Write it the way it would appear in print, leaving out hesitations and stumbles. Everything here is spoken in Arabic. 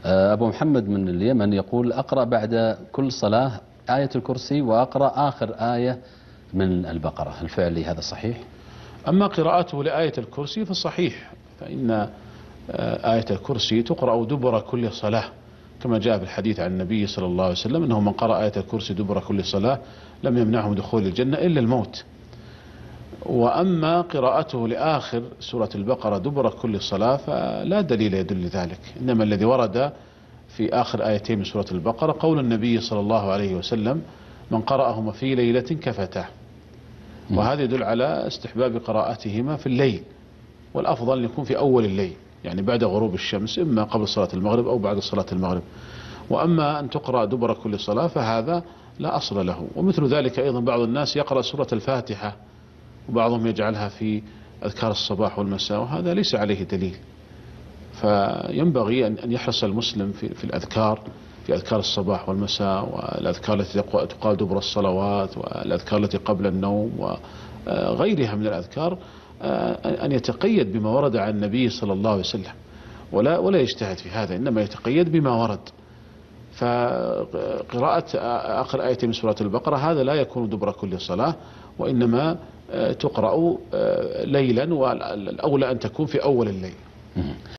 أبو محمد من اليمن يقول أقرأ بعد كل صلاة آية الكرسي وأقرأ آخر آية من البقرة، هل فعلي هذا صحيح؟ أما قراءته لآية الكرسي فصحيح، فإن آية الكرسي تقرأ دبر كل صلاة، كما جاء في الحديث عن النبي صلى الله عليه وسلم أنه من قرأ آية الكرسي دبر كل صلاة لم يمنعه من دخول الجنة إلا الموت. وأما قراءته لآخر سورة البقرة دبر كل صلاة فلا دليل يدل ذلك، إنما الذي ورد في آخر آيتين من سورة البقرة قول النبي صلى الله عليه وسلم: من قرأهما في ليلة كفتاه. وهذا يدل على استحباب قراءتهما في الليل، والأفضل أن يكون في أول الليل، يعني بعد غروب الشمس، إما قبل صلاة المغرب أو بعد صلاة المغرب. وأما أن تقرأ دبر كل صلاة فهذا لا أصل له. ومثل ذلك أيضا بعض الناس يقرأ سورة الفاتحة وبعضهم يجعلها في أذكار الصباح والمساء، وهذا ليس عليه دليل. فينبغي أن يحرص المسلم في الأذكار، في أذكار الصباح والمساء، والأذكار التي تقال دبر الصلوات، والأذكار التي قبل النوم، وغيرها من الأذكار، أن يتقيد بما ورد عن النبي صلى الله عليه وسلم، ولا يجتهد في هذا، إنما يتقيد بما ورد. فقراءة آخر آية من سورة البقرة هذا لا يكون دبر كل صلاة، وإنما تقرأ ليلا، والأولى أن تكون في أول الليل.